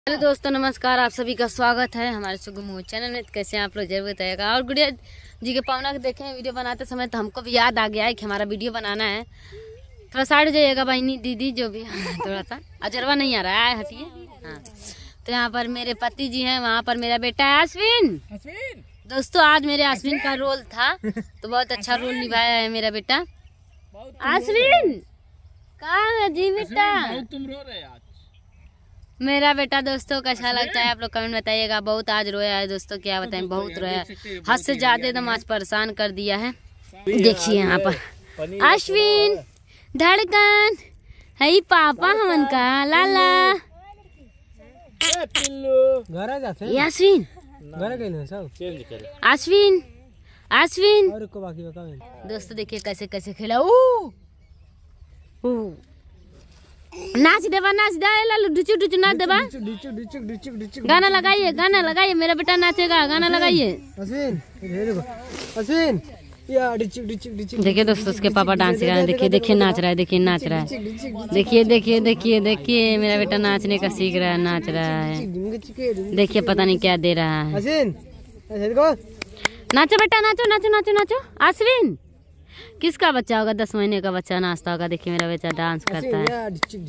Hello दोस्तों, नमस्कार। आप सभी का स्वागत है हमारे सुगम चैनल में। कैसे हैं आप लोग, जरूर बताइएगा। और गुड़िया जी के पवना के देखे हैं वीडियो बनाते समय, तो हमको भी याद आ गया है कि हमारा वीडियो बनाना है। थोड़ा साइड हो जाइएगा बहनी दीदी, जो भी थोड़ा सा अजरवा नहीं आ रहा है, हटिए। हाँ, तो यहाँ पर मेरे पति जी हैं, वहाँ पर मेरा बेटा है अश्विन। दोस्तों आज मेरे अश्विन का रोल था, तो बहुत अच्छा रोल निभाया है मेरा बेटा अश्विन। कहाँ है जी बेटा? तुम रो रहे आज। मेरा बेटा दोस्तों कैसा लगता है आप लोग कमेंट बताइएगा। बहुत आज रोया है दोस्तों, क्या बताएं, बहुत रोया। हद से ज्यादा एकदम आज परेशान कर दिया है। देखिए यहाँ पर अश्विन धड़कन है पापा हमन का लाला अश्विन अश्विन अश्विन। दोस्तों देखिए कैसे कैसे खेला। नाच देवा, नाच दे लालू, डुचू डुचू नाच देवा। गाना लगाइए मेरा बेटा नाचेगा, गाना लगाइए। देखिए दोस्तों उसके पापा डांस सिखा रहे हैं। देखिए देखिए नाच रहा है, देखिए नाच रहा है। देखिए देखिए देखिए देखिए मेरा बेटा नाचने का सीख रहा है, नाच रहा है। देखिए पता नहीं क्या दे रहा है। नाचो बेटा, नाचो नाचो नाचो नाचो। अश्विन किसका बच्चा होगा? 10 महीने का बच्चा नाचता होगा। देखिए मेरा बच्चा डांस करता है।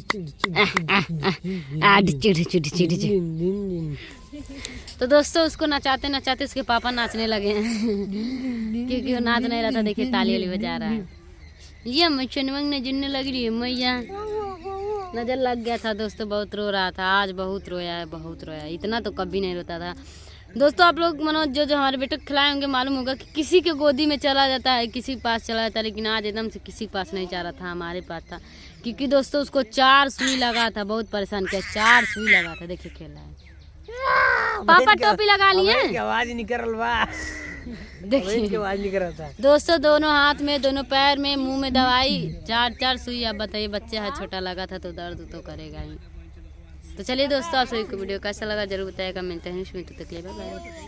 तो दोस्तों उसको नचाते नचाते उसके पापा नाचने लगे हैं क्योंकि वो नाच नहीं रहा था। देखिए ताली वाली बजा रहा है। ये मैया जिनने लग रही है, मैया नजर लग गया था। दोस्तों बहुत रो रहा था आज, बहुत रोया है, बहुत रोया। इतना तो कभी नहीं रोता था। दोस्तों आप लोग मनोज जो हमारे बेटे को खिलाए होंगे, मालूम होगा कि किसी के गोदी में चला जाता है, किसी के पास चला जाता है। लेकिन आज एकदम से किसी के पास नहीं जा रहा था, हमारे पास था। क्योंकि दोस्तों उसको 4 सुई लगा था, बहुत परेशान किया। 4 सुई लगा था। देखिए खेल रहा है। पापा टोपी लगा लिए, आवाज निकल रहा। देखिए आवाज निकल रहा था। दोस्तों दोनों हाथ में, दोनों पैर में, मुंह में दवाई, 4 सुई। अब बताइए बच्चा है, छोटा लगा था तो दर्द तो करेगा ही। तो चलिए दोस्तों आप सभी को वीडियो कैसा लगा जरूर बताइएगा। मिलते हैं इसमें, तो तकलीफ है।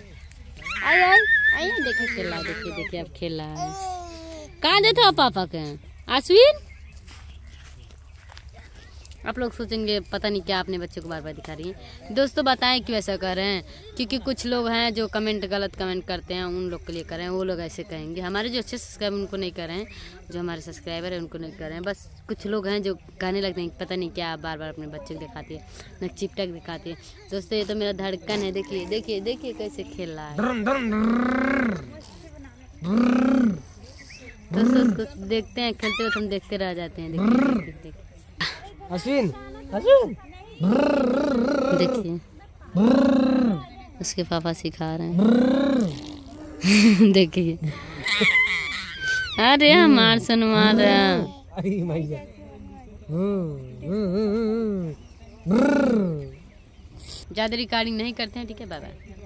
आइए देखिए खेल रहा है। देखिए देखिए अब खेल रहा है। कहाँ देते हो पापा के अश्विन? आप लोग सोचेंगे पता नहीं क्या अपने बच्चे को बार बार दिखा रही है। दोस्तों बताएं क्यों ऐसा कर रहे हैं, क्योंकि कुछ लोग हैं जो गलत कमेंट करते हैं, उन लोग के लिए कर रहे हैं। वो लोग ऐसे कहेंगे। हमारे जो अच्छे सब्सक्राइबर उनको नहीं कर रहे हैं, जो हमारे सब्सक्राइबर हैं उनको नहीं कर रहे हैं। बस कुछ लोग हैं जो कहने लगते हैं पता नहीं क्या बार बार अपने बच्चे को दिखाती है, न चिपटक दिखाती है। दोस्तों ये तो मेरा धड़कन है। देखिए देखिए देखिए कैसे खेल रहा है। दोस्तों उसको देखते हैं खेलते हुए, हम देखते रह जाते हैं। देखिए अश्विन देखिए उसके पापा सिखा रहे हैं। देखिए अरे हमार सनमार ज्यादा रिकॉर्डिंग नहीं करते हैं, ठीक है बाबा।